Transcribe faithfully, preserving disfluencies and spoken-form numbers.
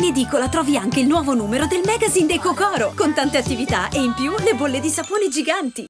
ogni edicola trovi anche il nuovo numero del magazine dei Kokoro, con tante attività e in più le bolle di sapone giganti.